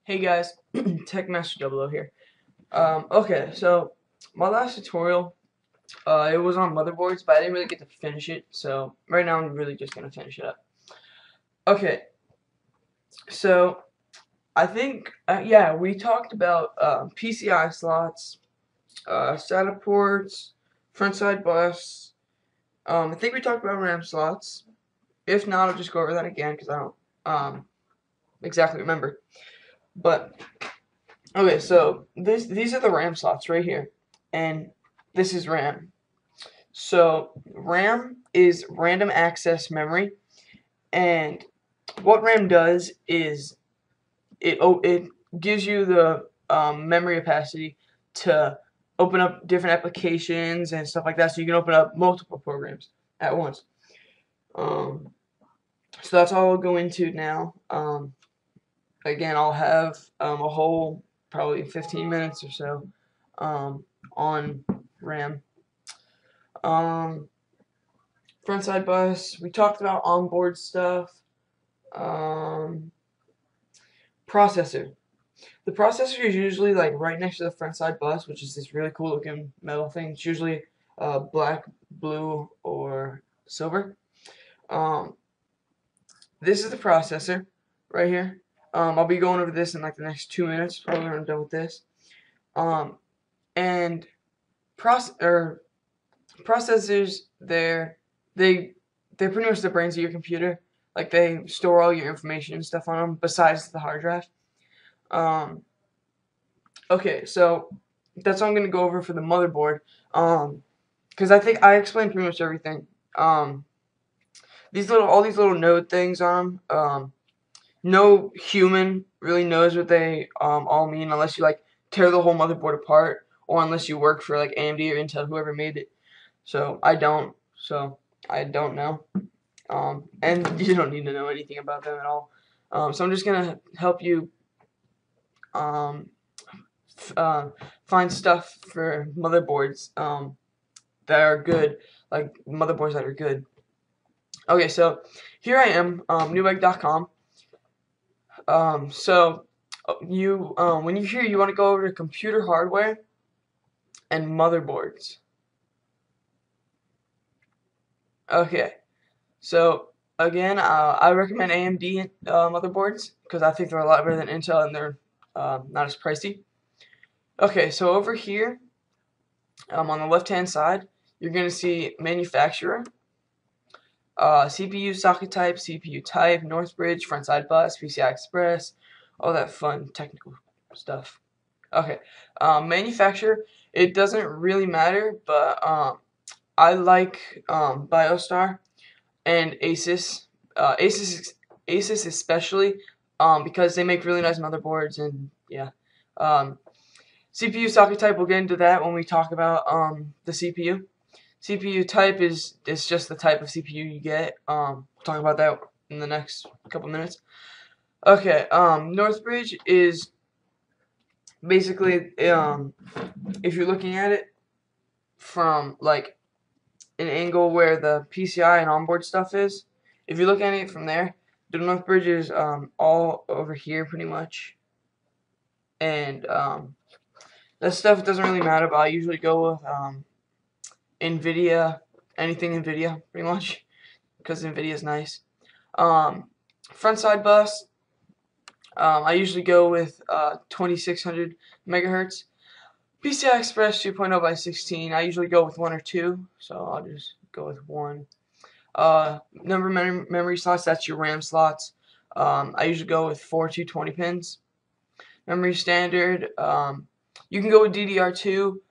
Hey guys, TechMaster00 here. Okay, so my last tutorial, it was on motherboards, but I didn't really get to finish it, so right now I'm really just gonna finish it up. Okay, so I think, yeah, we talked about PCI slots, SATA ports, front side bus. I think we talked about RAM slots. If not, I'll just go over that again because I don't exactly remember. But okay, so these are the RAM slots right here, and this is RAM. So RAM is random access memory, and what RAM does is it gives you the memory capacity to open up different applications and stuff like that, so you can open up multiple programs at once. Um, so that's all I'll go into now. Again, I'll have a whole probably 15 minutes or so on RAM. Um, Frontside bus. We talked about onboard stuff. Um, Processor. The processor is usually like right next to the frontside bus, which is this really cool looking metal thing. It's usually black, blue, or silver. Um, this is the processor right here. I'll be going over this in like the next 2 minutes, probably when I'm done with this. Um, and processors, they they're pretty much the brains of your computer. Like they store all your information and stuff on them besides the hard drive. Um, okay, so that's what I'm gonna go over for the motherboard. Because I think I explained pretty much everything. All these little node things on them. No human really knows what they all mean unless you like tear the whole motherboard apart, or unless you work for like AMD or Intel, whoever made it. So I don't. So I don't know. And you don't need to know anything about them at all. So I'm just gonna help you um, find stuff for motherboards that are good, like motherboards that are good. Okay, so here I am, newegg.com. So you when you're here, you want to go over to computer hardware and motherboards. Okay, so again, I recommend AMD motherboards because I think they're a lot better than Intel and they're not as pricey. Okay, so over here on the left hand side, you're going to see manufacturer, CPU socket type, CPU type, Northbridge, frontside bus, PCI Express, all that fun technical stuff. Okay, manufacturer, it doesn't really matter, but I like BioStar and Asus. Asus especially, because they make really nice motherboards, and yeah. CPU socket type, we'll get into that when we talk about the CPU. CPU type is just the type of CPU you get. We'll talk about that in the next couple minutes. Okay, Northbridge is basically if you're looking at it from like an angle where the PCI and onboard stuff is. If you look at it from there, the Northbridge is all over here pretty much, and that stuff doesn't really matter. But I usually go with NVIDIA, anything NVIDIA pretty much, because NVIDIA is nice. Front side bus, I usually go with 2600 megahertz. PCI Express 2.0 by 16. I usually go with one or two, so I'll just go with one. Number of memory slots, that's your RAM slots. I usually go with 4 220 pins. Memory standard, you can go with DDR2.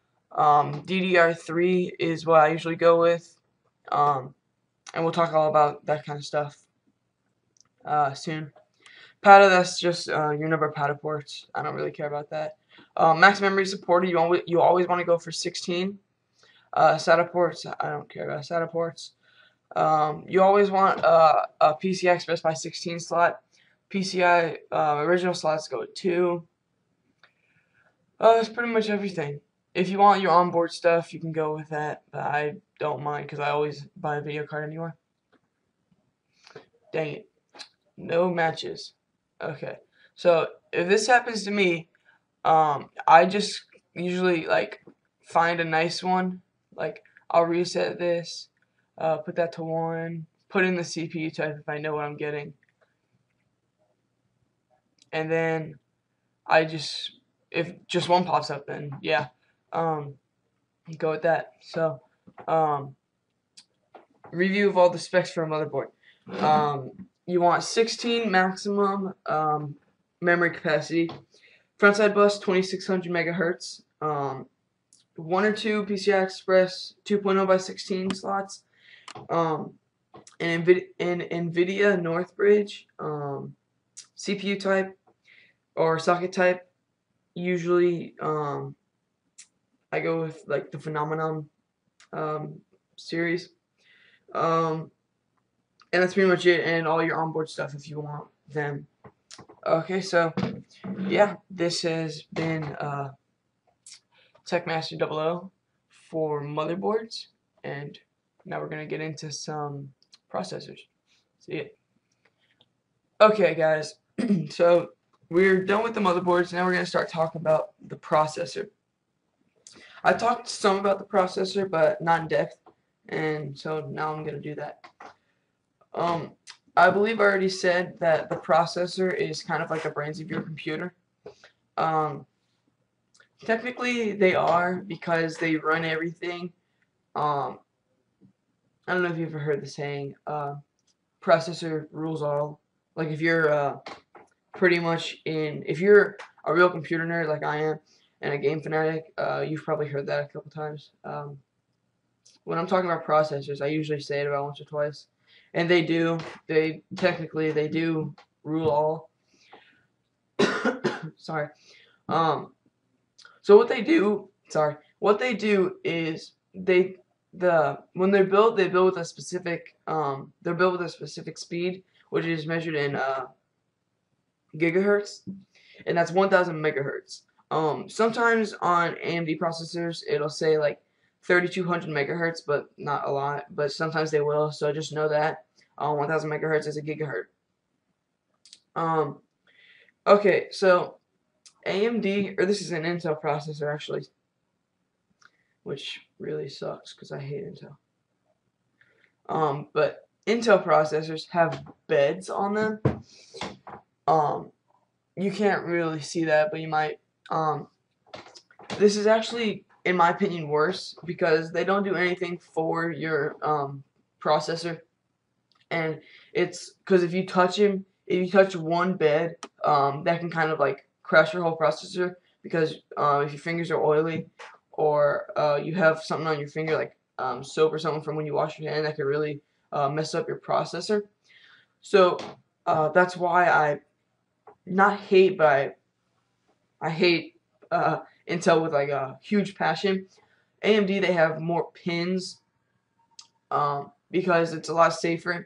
DDR3 is what I usually go with. And we'll talk all about that kind of stuff soon. PATA, that's just your number of PATA ports. I don't really care about that. Max memory supported, you always want to go for 16. SATA ports, I don't care about SATA ports. You always want a PCI Express by 16 slot. PCI original slots go with 2. That's pretty much everything. If you want your onboard stuff, you can go with that, but I don't mind because I always buy a video card anyway. Dang it. No matches. Okay. So if this happens to me, I just usually like find a nice one. Like I'll reset this, put that to 1, put in the CPU type if I know what I'm getting, and then I just if just one pops up, then yeah, um, go with that. So review of all the specs for a motherboard. You want 16 maximum memory capacity. Frontside bus 2600 megahertz. 1 or 2 PCI Express 2.0 by 16 slots. An NVIDIA Northbridge CPU type or socket type. Usually, I go with like the Phenomenon series. And that's pretty much it, and all your onboard stuff if you want them. Okay, so yeah, this has been TechMaster 00 for motherboards, and now we're gonna get into some processors. See ya. Okay, guys, so we're done with the motherboards. Now we're gonna start talking about the processor. I talked some about the processor, but not in depth, and so now I'm gonna do that. Um, I believe I already said that the processor is kind of like the brains of your computer. Um, Technically, they are because they run everything. Um, I don't know if you've ever heard the saying, processor rules all. Like if you're if you're a real computer nerd like I am, and a game fanatic, you've probably heard that a couple times. When I'm talking about processors, I usually say it about once or twice, and they do. They do rule all. Sorry. So what they do is when they're built, they build with a specific they're built with a specific speed, which is measured in gigahertz, and that's 1,000 megahertz. Sometimes on AMD processors, it'll say like 3,200 megahertz, but not a lot. But sometimes they will, so just know that 1,000 megahertz is a gigahertz. Okay, so AMD, or this is an Intel processor actually, which really sucks because I hate Intel. But Intel processors have beds on them. You can't really see that, but you might. This is actually, in my opinion, worse because they don't do anything for your processor, and it's because if you touch one bed, that can kind of like crash your whole processor because if your fingers are oily or you have something on your finger like soap or something from when you wash your hand, that could really mess up your processor. So that's why I not hate, but I hate Intel with like a huge passion. AMD, they have more pins because it's a lot safer.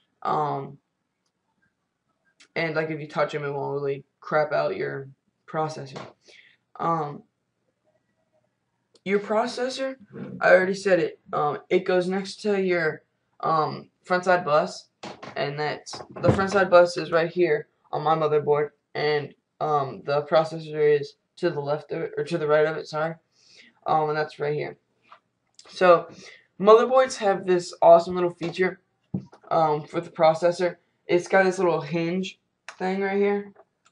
And like if you touch them, it won't really crap out your processor. Your processor, I already said it. It goes next to your front side bus, and the front side bus is right here on my motherboard, and the processor is to the left of it, or to the right of it. Sorry, and that's right here. So motherboards have this awesome little feature for the processor. It's got this little hinge thing right here.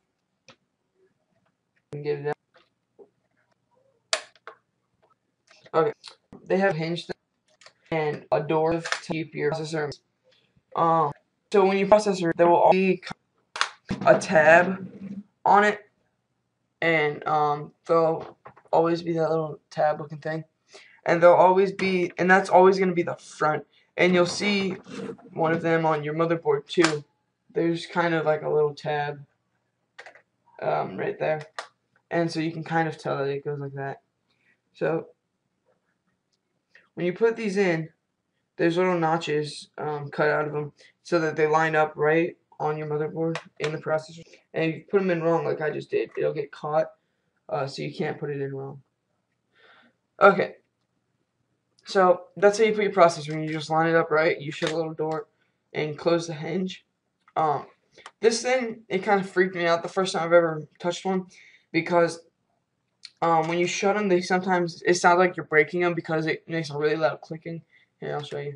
Get it out. Okay, they have a hinge thing and a door to keep your processor. So when you processor, there will always be a tab on it, and there'll always be that little tab looking thing, and that's always going to be the front, and you'll see one of them on your motherboard too. There's kind of like a little tab right there, and so you can kind of tell that it goes like that. So when you put these in, there's little notches cut out of them so that they line up right on your motherboard in the processor. And if you put them in wrong like I just did, it'll get caught, so you can't put it in wrong. Okay, so that's how you put your processor. When you just line it up right, you shut a little door and close the hinge. This thing, it kind of freaked me out the first time I've ever touched one, because when you shut them, it sounds like you're breaking them because it makes a really loud clicking. Here, I'll show you.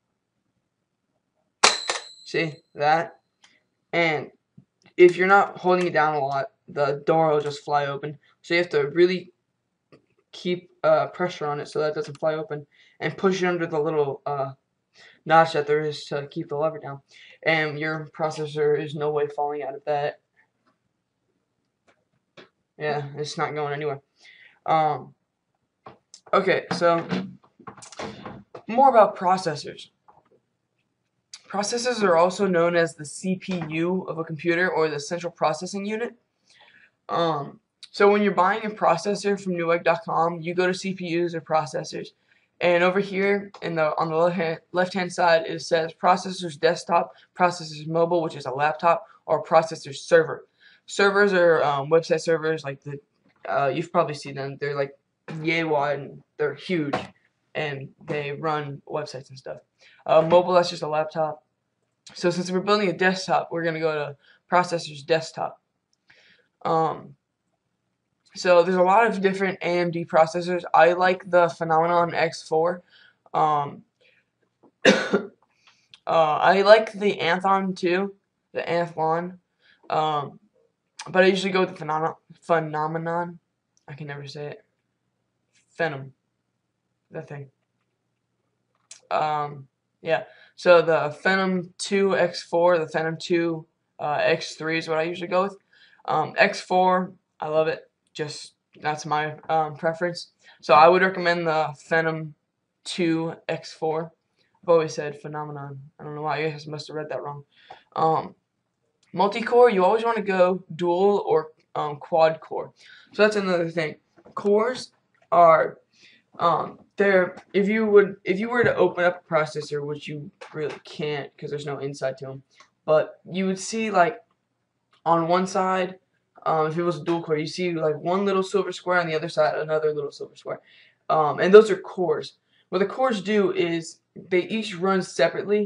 See that? And if you're not holding it down a lot, the door will just fly open. So you have to really keep pressure on it so that it doesn't fly open, and push it under the little notch that there is to keep the lever down. And your processor is no way falling out of that. Yeah, it's not going anywhere. Okay, so more about processors. Processors are also known as the CPU of a computer, or the central processing unit. So when you're buying a processor from Newegg.com, you go to CPUs or processors, and over here on the left hand side it says processors desktop, processors mobile, which is a laptop, or processors server. Servers are website servers, like you've probably seen them. They're like yay wide and they're huge, and they run websites and stuff. Mobile, that's just a laptop. So since we're building a desktop, we're gonna go to processors desktop. So there's a lot of different AMD processors. I like the Phenomenon X4. Um, I like the Anthon too, the Anthlon. But I usually go with the Phenomenon. I can never say it. Phenom, that thing. Yeah. So the Phenom 2 X4, the Phenom 2 X3 is what I usually go with. X4, I love it. Just that's my preference. So I would recommend the Phenom 2 X4. I've always said Phenomenon. I don't know why. I must have read that wrong. Multi-core, you always want to go dual or quad core. So that's another thing. Cores are if you were to open up a processor, which you really can't because there's no inside to them, but you would see, like, on one side, if it was a dual core, you see like one little silver square, on the other side another little silver square, and those are cores. What the cores do is they each run separately,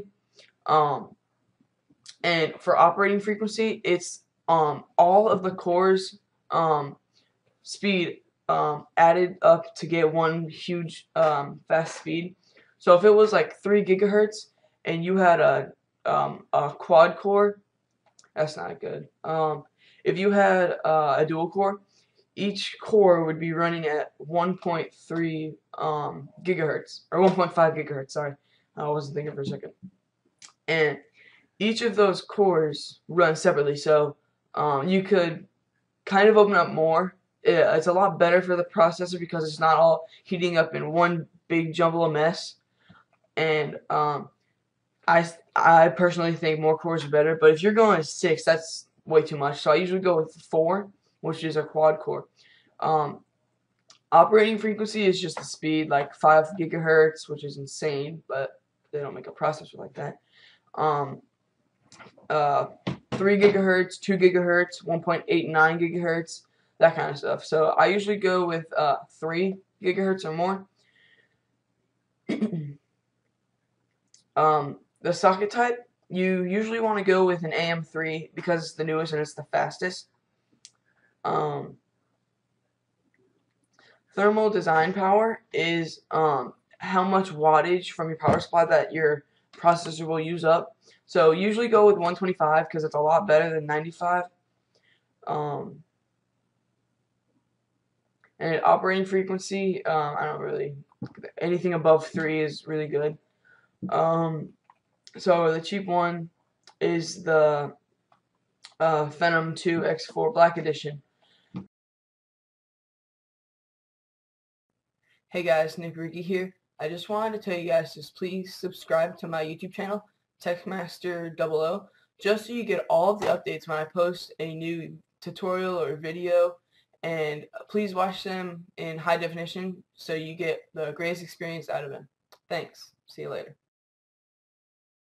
and for operating frequency, it's all of the cores speed added up to get one huge fast speed. So if it was like 3 gigahertz and you had a quad core, that's not good. If you had a dual core, each core would be running at 1.3 gigahertz, or 1.5 gigahertz. Sorry, I wasn't thinking for a second. And each of those cores run separately, so you could kind of open up more. It's a lot better for the processor because it's not all heating up in one big jumble of mess. And I personally think more cores are better, but if you're going to 6, that's way too much. So I usually go with 4, which is a quad core. Operating frequency is just the speed, like 5 gigahertz, which is insane, but they don't make a processor like that. 3 gigahertz, 2 gigahertz, 1.89 gigahertz, that kind of stuff. So I usually go with 3 gigahertz or more. The socket type, you usually want to go with an AM3 because it's the newest and it's the fastest. Thermal design power is how much wattage from your power supply that your processor will use up. So usually go with 125 because it's a lot better than 95. And operating frequency, I don't really, anything above 3 is really good. So the cheap one is the Phenom 2 X4 Black Edition. Hey guys, Nick Ricky here. I just wanted to tell you guys to please subscribe to my YouTube channel, Techmaster00, just so you get all of the updates when I post a new tutorial or video, and please watch them in high definition so you get the greatest experience out of them. Thanks. See you later.